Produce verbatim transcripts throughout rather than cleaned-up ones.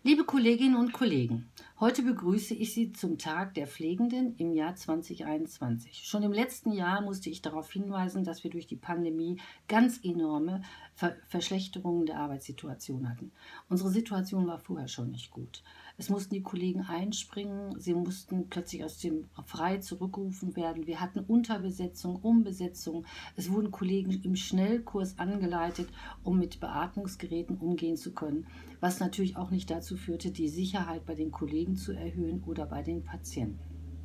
Liebe Kolleginnen und Kollegen, heute begrüße ich Sie zum Tag der Pflegenden im Jahr zweitausendeinundzwanzig. Schon im letzten Jahr musste ich darauf hinweisen, dass wir durch die Pandemie ganz enorme Ver Verschlechterungen der Arbeitssituation hatten. Unsere Situation war vorher schon nicht gut. Es mussten die Kollegen einspringen, sie mussten plötzlich aus dem Frei zurückgerufen werden. Wir hatten Unterbesetzung, Umbesetzung. Es wurden Kollegen im Schnellkurs angeleitet, um mit Beatmungsgeräten umgehen zu können, was natürlich auch nicht dazu führte, die Sicherheit bei den Kollegen zu erhöhen oder bei den Patienten.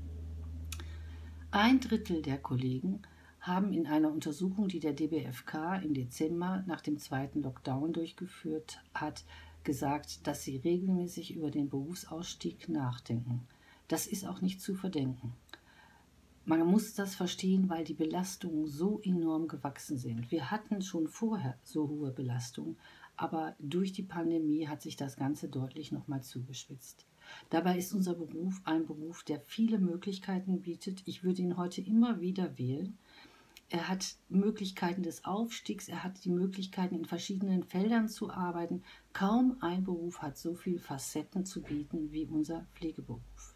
Ein Drittel der Kollegen haben in einer Untersuchung, die der D B F K im Dezember nach dem zweiten Lockdown durchgeführt hat, gesagt, dass sie regelmäßig über den Berufsausstieg nachdenken. Das ist auch nicht zu verdenken. Man muss das verstehen, weil die Belastungen so enorm gewachsen sind. Wir hatten schon vorher so hohe Belastungen, aber durch die Pandemie hat sich das Ganze deutlich nochmal zugespitzt. Dabei ist unser Beruf ein Beruf, der viele Möglichkeiten bietet. Ich würde ihn heute immer wieder wählen. Er hat Möglichkeiten des Aufstiegs, er hat die Möglichkeiten, in verschiedenen Feldern zu arbeiten. Kaum ein Beruf hat so viele Facetten zu bieten wie unser Pflegeberuf.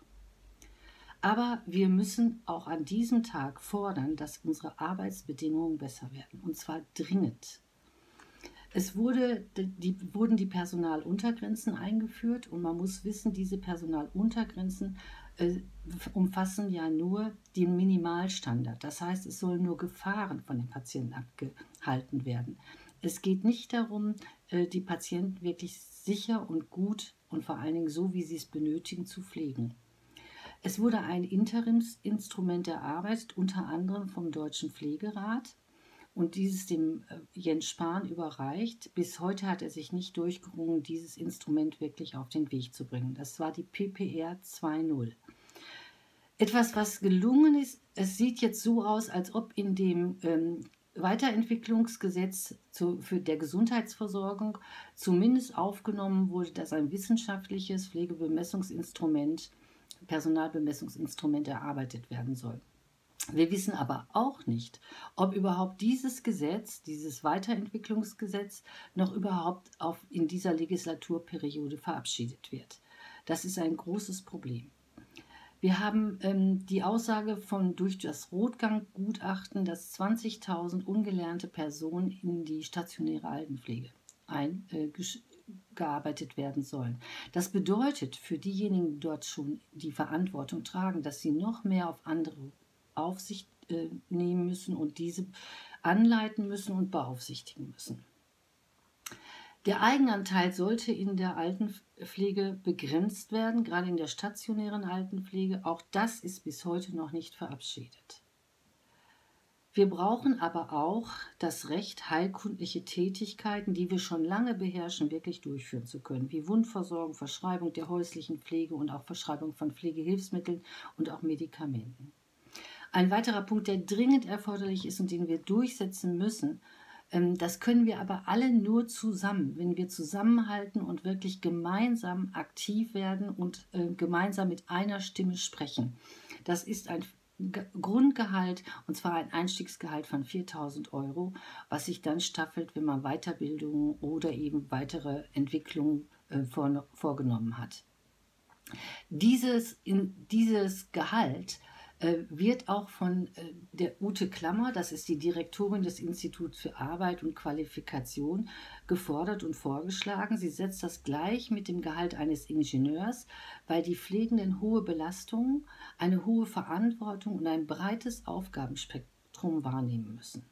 Aber wir müssen auch an diesem Tag fordern, dass unsere Arbeitsbedingungen besser werden, und zwar dringend. Es wurde, die, wurden die Personaluntergrenzen eingeführt und man muss wissen, diese Personaluntergrenzen äh, umfassen ja nur den Minimalstandard. Das heißt, es sollen nur Gefahren von den Patienten abgehalten werden. Es geht nicht darum, äh, die Patienten wirklich sicher und gut und vor allen Dingen so, wie sie es benötigen, zu pflegen. Es wurde ein Interimsinstrument erarbeitet, unter anderem vom Deutschen Pflegerat, und dieses dem Jens Spahn überreicht. Bis heute hat er sich nicht durchgerungen, dieses Instrument wirklich auf den Weg zu bringen. Das war die P P R zwei Punkt null. Etwas, was gelungen ist, es sieht jetzt so aus, als ob in dem ähm, Weiterentwicklungsgesetz zu, für der Gesundheitsversorgung zumindest aufgenommen wurde, dass ein wissenschaftliches Pflegebemessungsinstrument, Personalbemessungsinstrument erarbeitet werden soll. Wir wissen aber auch nicht, ob überhaupt dieses Gesetz, dieses Weiterentwicklungsgesetz, noch überhaupt auf, in dieser Legislaturperiode verabschiedet wird. Das ist ein großes Problem. Wir haben ähm, die Aussage von durch das Rotgang-Gutachten, dass zwanzigtausend ungelernte Personen in die stationäre Altenpflege eingearbeitet äh, werden sollen. Das bedeutet für diejenigen, die dort schon die Verantwortung tragen, dass sie noch mehr auf andere Aufsicht äh, nehmen müssen und diese anleiten müssen und beaufsichtigen müssen. Der Eigenanteil sollte in der Altenpflege begrenzt werden, gerade in der stationären Altenpflege. Auch das ist bis heute noch nicht verabschiedet. Wir brauchen aber auch das Recht, heilkundliche Tätigkeiten, die wir schon lange beherrschen, wirklich durchführen zu können, wie Wundversorgung, Verschreibung der häuslichen Pflege und auch Verschreibung von Pflegehilfsmitteln und auch Medikamenten. Ein weiterer Punkt, der dringend erforderlich ist und den wir durchsetzen müssen, das können wir aber alle nur zusammen, wenn wir zusammenhalten und wirklich gemeinsam aktiv werden und gemeinsam mit einer Stimme sprechen. Das ist ein Grundgehalt, und zwar ein Einstiegsgehalt von viertausend Euro, was sich dann staffelt, wenn man Weiterbildungen oder eben weitere Entwicklungen vorgenommen hat. Dieses, in, dieses Gehalt wird auch von der Ute Klammer, das ist die Direktorin des Instituts für Arbeit und Qualifikation, gefordert und vorgeschlagen. Sie setzt das gleich mit dem Gehalt eines Ingenieurs, weil die Pflegenden hohe Belastungen, eine hohe Verantwortung und ein breites Aufgabenspektrum wahrnehmen müssen.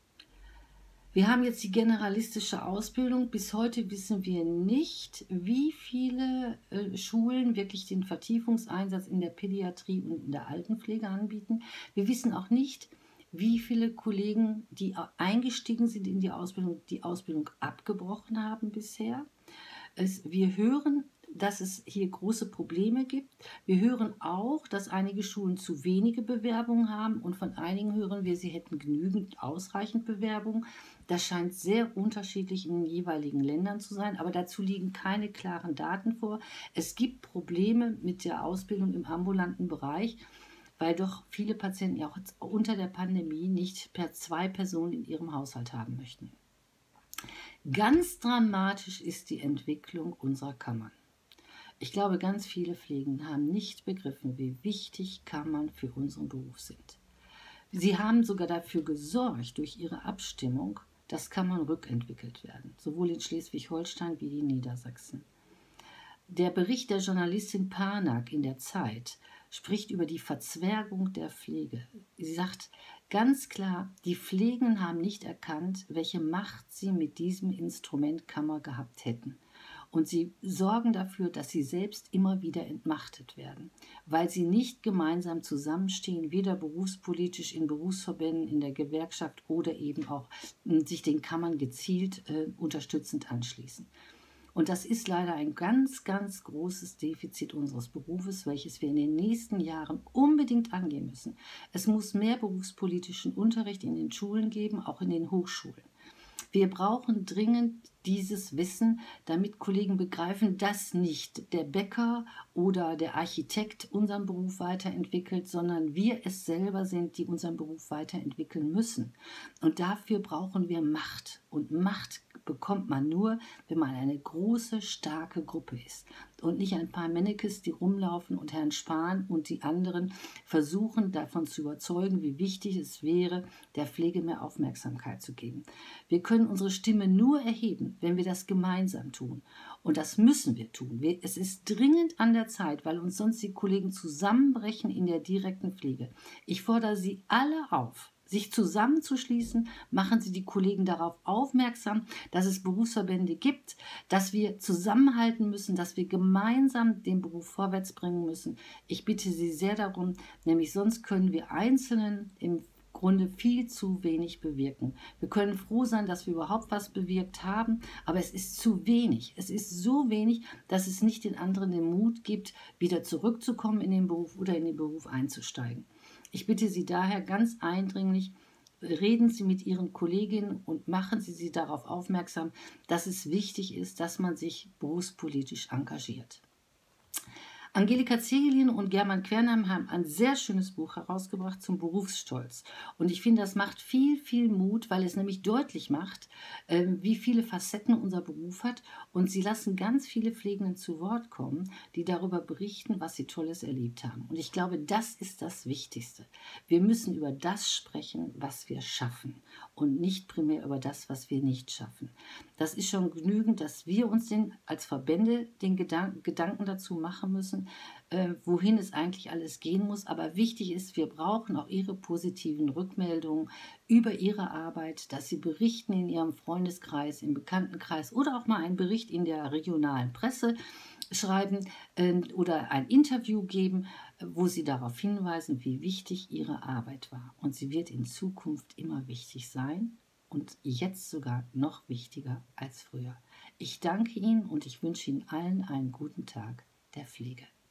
Wir haben jetzt die generalistische Ausbildung. Bis heute wissen wir nicht, wie viele äh, Schulen wirklich den Vertiefungseinsatz in der Pädiatrie und in der Altenpflege anbieten. Wir wissen auch nicht, wie viele Kollegen, die eingestiegen sind in die Ausbildung, die Ausbildung abgebrochen haben bisher. Es, wir hören, dass es hier große Probleme gibt. Wir hören auch, dass einige Schulen zu wenige Bewerbungen haben und von einigen hören wir, sie hätten genügend, ausreichend Bewerbungen. Das scheint sehr unterschiedlich in den jeweiligen Ländern zu sein, aber dazu liegen keine klaren Daten vor. Es gibt Probleme mit der Ausbildung im ambulanten Bereich, weil doch viele Patienten ja auch unter der Pandemie nicht per zwei Personen in ihrem Haushalt haben möchten. Ganz dramatisch ist die Entwicklung unserer Kammern. Ich glaube, ganz viele Pflegenden haben nicht begriffen, wie wichtig Kammern für unseren Beruf sind. Sie haben sogar dafür gesorgt, durch ihre Abstimmung, dass Kammern rückentwickelt werden, sowohl in Schleswig-Holstein wie in Niedersachsen. Der Bericht der Journalistin Parnack in der Zeit spricht über die Verzwergung der Pflege. Sie sagt ganz klar, die Pflegenden haben nicht erkannt, welche Macht sie mit diesem Instrument Kammer gehabt hätten. Und sie sorgen dafür, dass sie selbst immer wieder entmachtet werden, weil sie nicht gemeinsam zusammenstehen, weder berufspolitisch in Berufsverbänden, in der Gewerkschaft oder eben auch sich den Kammern gezielt äh, unterstützend anschließen. Und das ist leider ein ganz, ganz großes Defizit unseres Berufes, welches wir in den nächsten Jahren unbedingt angehen müssen. Es muss mehr berufspolitischen Unterricht in den Schulen geben, auch in den Hochschulen. Wir brauchen dringend dieses Wissen, damit Kollegen begreifen, dass nicht der Bäcker oder der Architekt unseren Beruf weiterentwickelt, sondern wir es selber sind, die unseren Beruf weiterentwickeln müssen. Und dafür brauchen wir Macht. Und Macht bekommt man nur, wenn man eine große, starke Gruppe ist. Und nicht ein paar Männekes, die rumlaufen und Herrn Spahn und die anderen versuchen, davon zu überzeugen, wie wichtig es wäre, der Pflege mehr Aufmerksamkeit zu geben. Wir können unsere Stimme nur erheben, wenn wir das gemeinsam tun. Und das müssen wir tun. Wir, es ist dringend an der Zeit, weil uns sonst die Kollegen zusammenbrechen in der direkten Pflege. Ich fordere Sie alle auf, sich zusammenzuschließen. Machen Sie die Kollegen darauf aufmerksam, dass es Berufsverbände gibt, dass wir zusammenhalten müssen, dass wir gemeinsam den Beruf vorwärts bringen müssen. Ich bitte Sie sehr darum, nämlich sonst können wir Einzelnen im Grunde viel zu wenig bewirken. Wir können froh sein, dass wir überhaupt was bewirkt haben, aber es ist zu wenig. Es ist so wenig, dass es nicht den anderen den Mut gibt, wieder zurückzukommen in den Beruf oder in den Beruf einzusteigen. Ich bitte Sie daher ganz eindringlich, reden Sie mit Ihren Kolleginnen und machen Sie sie darauf aufmerksam, dass es wichtig ist, dass man sich berufspolitisch engagiert. Angelika Zegelin und German Quernheim haben ein sehr schönes Buch herausgebracht zum Berufsstolz. Und ich finde, das macht viel, viel Mut, weil es nämlich deutlich macht, äh, wie viele Facetten unser Beruf hat. Und sie lassen ganz viele Pflegenden zu Wort kommen, die darüber berichten, was sie Tolles erlebt haben. Und ich glaube, das ist das Wichtigste. Wir müssen über das sprechen, was wir schaffen und nicht primär über das, was wir nicht schaffen. Das ist schon genügend, dass wir uns den, als Verbände den Gedan- Gedanken dazu machen müssen, äh, wohin es eigentlich alles gehen muss. Aber wichtig ist, wir brauchen auch Ihre positiven Rückmeldungen über Ihre Arbeit, dass Sie berichten in Ihrem Freundeskreis, im Bekanntenkreis oder auch mal einen Bericht in der regionalen Presse schreiben äh, oder ein Interview geben, wo Sie darauf hinweisen, wie wichtig Ihre Arbeit war. Und sie wird in Zukunft immer wichtig sein und jetzt sogar noch wichtiger als früher. Ich danke Ihnen und ich wünsche Ihnen allen einen guten Tag der Pflege.